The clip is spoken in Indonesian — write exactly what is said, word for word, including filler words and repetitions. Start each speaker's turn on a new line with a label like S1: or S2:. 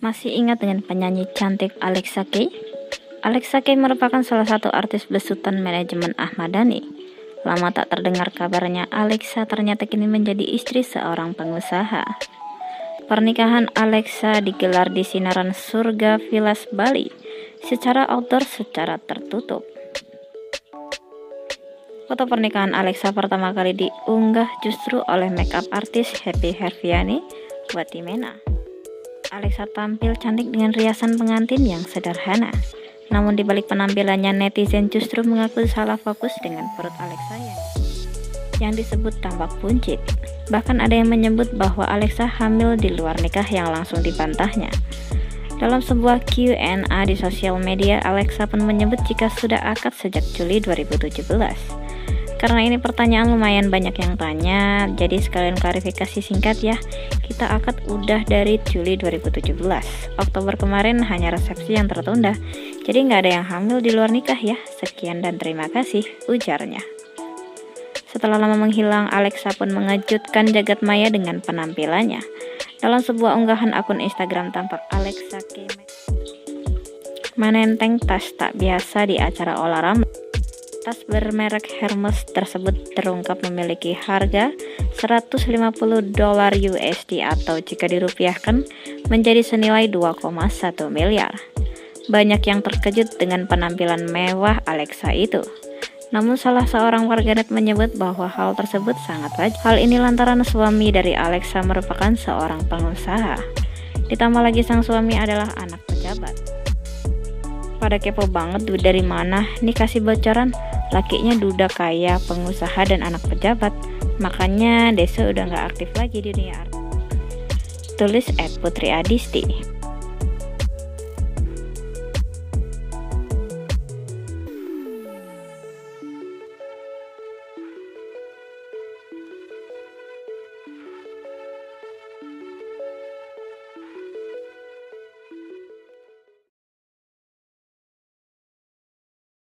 S1: Masih ingat dengan penyanyi cantik Alexa Kay? Alexa Kay merupakan salah satu artis besutan manajemen Ahmad Dhani. Lama tak terdengar kabarnya, Alexa ternyata kini menjadi istri seorang pengusaha. Pernikahan Alexa digelar di Sinaran Surga Villas Bali secara outdoor secara tertutup. Foto pernikahan Alexa pertama kali diunggah justru oleh makeup artis Happy Herfiani Watimena. Alexa tampil cantik dengan riasan pengantin yang sederhana. Namun di balik penampilannya, netizen justru mengaku salah fokus dengan perut Alexa yang, yang disebut tampak buncit. Bahkan ada yang menyebut bahwa Alexa hamil di luar nikah yang langsung dibantahnya. Dalam sebuah Q and A di sosial media, Alexa pun menyebut jika sudah akad sejak Juli dua ribu tujuh belas. Karena ini pertanyaan lumayan banyak yang tanya, jadi sekalian klarifikasi singkat ya. Kita akad udah dari Juli dua ribu tujuh belas. Oktober kemarin hanya resepsi yang tertunda. Jadi nggak ada yang hamil di luar nikah ya. Sekian dan terima kasih, ujarnya. Setelah lama menghilang, Alexa pun mengejutkan jagat maya dengan penampilannya. Dalam sebuah unggahan akun Instagram, tampak Alexa Kay menenteng tas tak biasa di acara olahraga. Tas bermerek Hermes tersebut terungkap memiliki harga seratus lima puluh dolar U S D atau jika dirupiahkan menjadi senilai dua koma satu miliar. Banyak yang terkejut dengan penampilan mewah Alexa itu. Namun salah seorang warganet menyebut bahwa hal tersebut sangat wajar. Hal ini lantaran suami dari Alexa merupakan seorang pengusaha. Ditambah lagi sang suami adalah anak pejabat. Pada kepo banget, duit dari mana? Nih kasih bocoran, lakinya duda kaya, pengusaha dan anak pejabat. Makanya Desa udah gak aktif lagi di dunia artis. Tulis at Putri Adisti.